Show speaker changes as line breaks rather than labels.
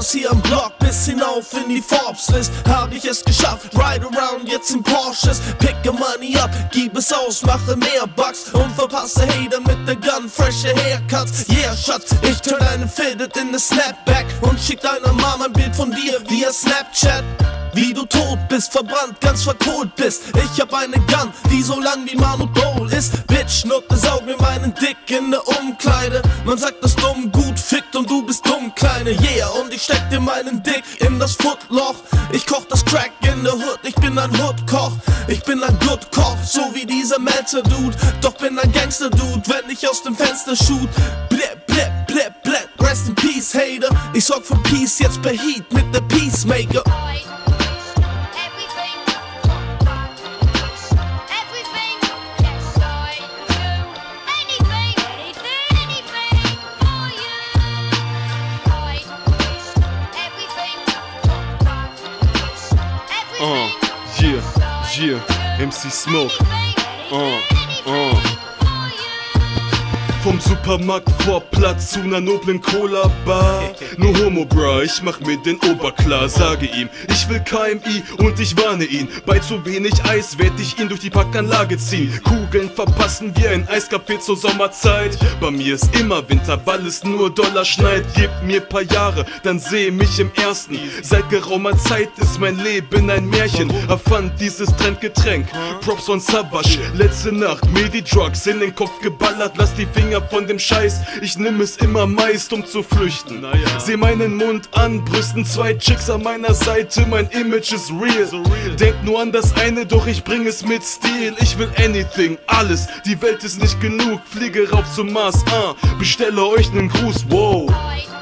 Haus hier am Block bis hinauf in die Forbes-List. Hab ich es geschafft, ride around jetzt in Porsches. Picke Money up, gib es aus, mache mehr Bucks und verpasse Hater mit der Gun, freshe Haircuts. Yeah, Schatz, ich turn deine Fitted in ne Snapback und schick deiner Mama ein Bild von dir via Snapchat. Wie du tot bist, verbrannt, ganz verkohlt bist. Ich hab eine Gun, die so lang wie Manu Bowl ist. Bitch, Nutte, saug mir meinen Dick in der Umkleide. Man sagt, dass dumm gut fickt und du bist dumm, Kleine. Yeah, und ich steck dir meinen Dick in das Footloch. Ich koch das Crack in der Hood, ich bin ein Hood-Koch. Ich bin ein Good Koch, so wie dieser Melzer-Dude. Doch bin ein Gangster-Dude, wenn ich aus dem Fenster shoot. Blip, blip, blip, blip, rest in peace, Hater. Ich sorg für Peace jetzt per Heat mit der Peacemaker.
Yeah, MC Smoke. Vom Supermarkt-Vorplatz zu ner noblen Cola-Bar. Nur Homo, bra, ich mach mir den Oberklar. Sage ihm, ich will KMI und ich warne ihn. Bei zu wenig Eis werd ich ihn durch die Packanlage ziehen. Kugeln verpassen wie ein Eiscafé zur Sommerzeit. Bei mir ist immer Winter, weil es nur Dollar schneit. Gib mir paar Jahre, dann seh mich im ersten. Seit geraumer Zeit ist mein Leben ein Märchen. Erfand dieses Trendgetränk, Props on Savage. Letzte Nacht mir die Drugs in den Kopf geballert. Lass die Finger von dem Scheiß, ich nimm es immer meist, um zu flüchten. Seh meinen Mund an, brüsten zwei Chicks an meiner Seite, mein Image ist real. Denk nur an das eine, doch ich bring es mit Stil. Ich will anything, alles, die Welt ist nicht genug. Fliege rauf zum Mars, bestelle euch nen Gruß, wow.